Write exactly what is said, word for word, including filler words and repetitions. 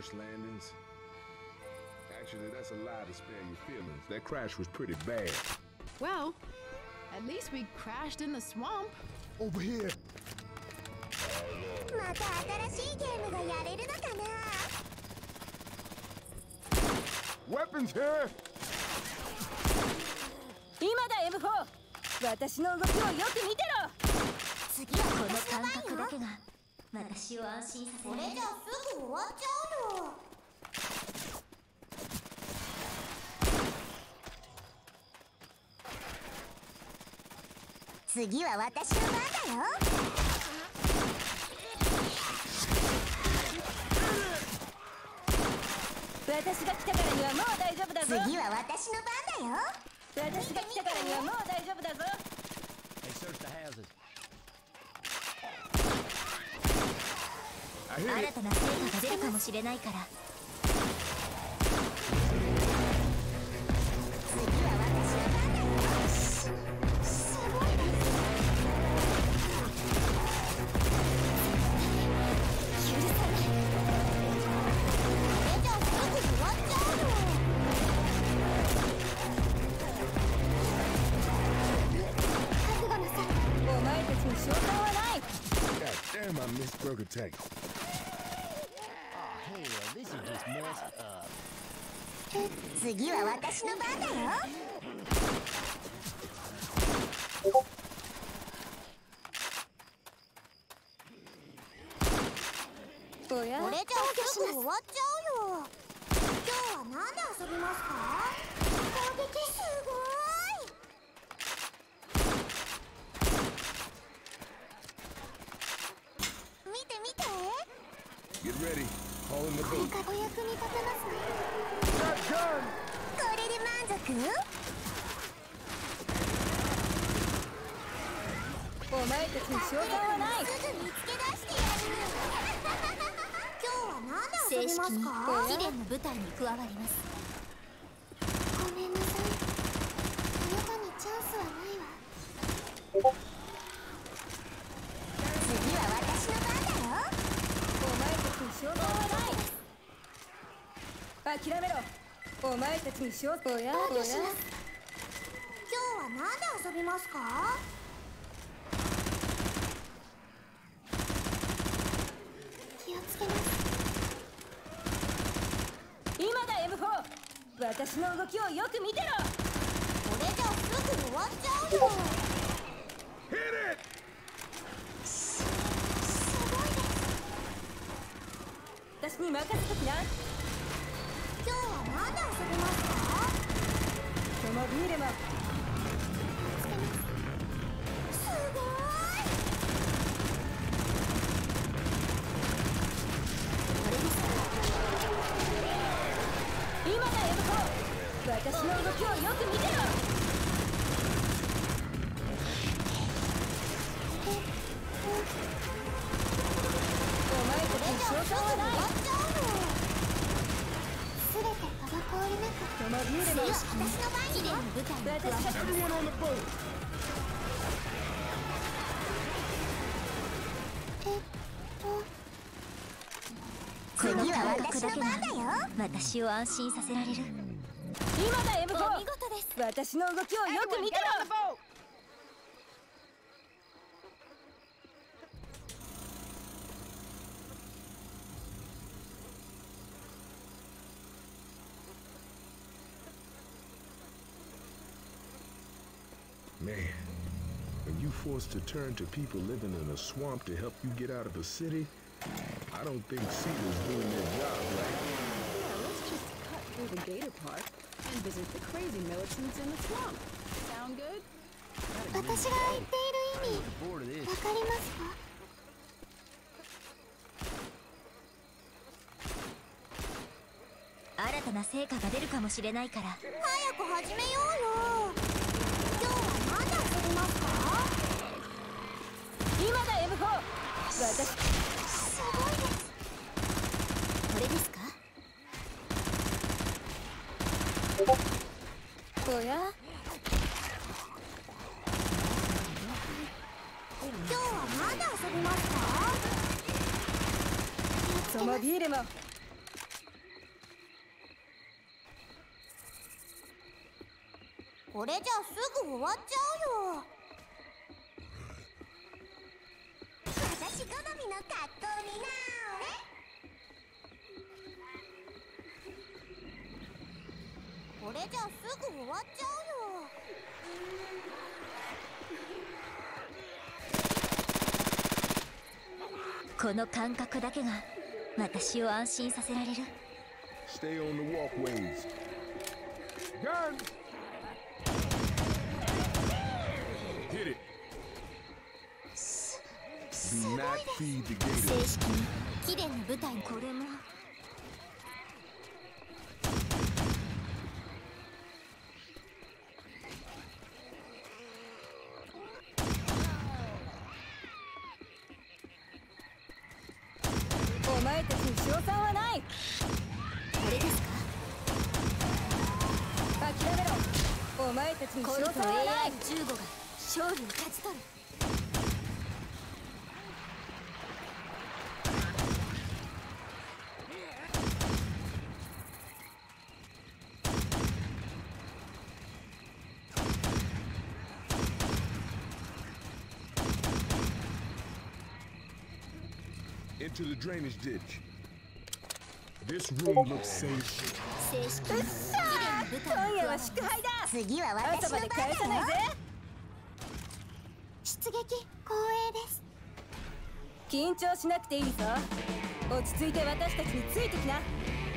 crash landings. Actually, that's a lie to spare your feelings. That crash was pretty bad. Well, at least we crashed in the swamp. Over here. Weapons here. 今だ エムフォー。私の動きをよく見てろ。次はこの感覚だけが私を安心させる。これじゃすぐ終わっちゃうよ。次は私の番だよ。私が来たからにはもう大丈夫だぞ。次は私の番だよ。私が来たからにはもう大丈夫だぞ。新たな成果が出るかもしれないから。次は私の番だよ。すごいです。許さない。これじゃすぐ終わっちゃうよ。覚悟なさい。お前たちに証拠はない。 God damn, I missed burger tank. This is just messed up. 次は私の番だよ。おや？これじゃすぐ終わっちゃうよ。今日は何で遊びますか？攻撃すごい。見て見て。 Get ready. Call in the これ boat. がお役に立てますね。これで満足？お前たちに証拠はない。すぐ見つけ出してやる。今日は何で遊びますか？正式に貴殿の舞台に加わります。ごめんなさい。あなたにチャンスはないわ。次は私の番だよ。お前たちに証拠はない。諦めろ。お前たちに証拠や。今日は何で遊びますか？気をつけます。今だ エムフォー。私の動きをよく見てろ。これじゃすぐ終わっちゃうよ。 Hit it! すごいです。私に任せときな。今日は何で遊びますか？そのビールもすごい。これですか？今だ エムフォー。私の動きをよく見てろ。お前たちに証拠はない。すべて滞りなくそのビールも私の番に舞台に加わる。 Everyone on the boat. えっと次は私の番だよ。私を安心させられる。今だ エムフォー。お見事です。私の動きをよく見てろ。 Man, when you forced to turn to people living in a swamp to help you get out of the city, I don't think Cedar's doing their job right. Yeah, let's just cut through the gator part and visit the crazy militants in the swamp. Sound good? 私が言っている意味、わかりますか？新たな成果が出るかもしれないから。早く始めようよ。今日は何で遊びますか？今だ エムフォー。私すごいです。これですか？おや？今日は何で遊びますか？そのビールもこれじゃすぐ終わっちゃうよ。私好みの格好になれ。これじゃすぐ終わっちゃうよ。この感覚だけが私を安心させられる。 Stay on the walkways. Gun! Hit it. Do not feed the gator. 正式に貴殿の舞台にこれも。 お前たちに勝算はない。 これですか。 諦めろ。お前たちに勝算はない。 エーアイじゅうご が勝利を勝ち取る。 Into the drainage ditch. This room looks safe. 正式に貴殿の舞台今夜はに加わります。 祝杯だ。 次は私朝までの番だよ。 返さないぜ。 出撃光栄です。 緊張しなくていいぞ。落ち着いて私たちについてきな。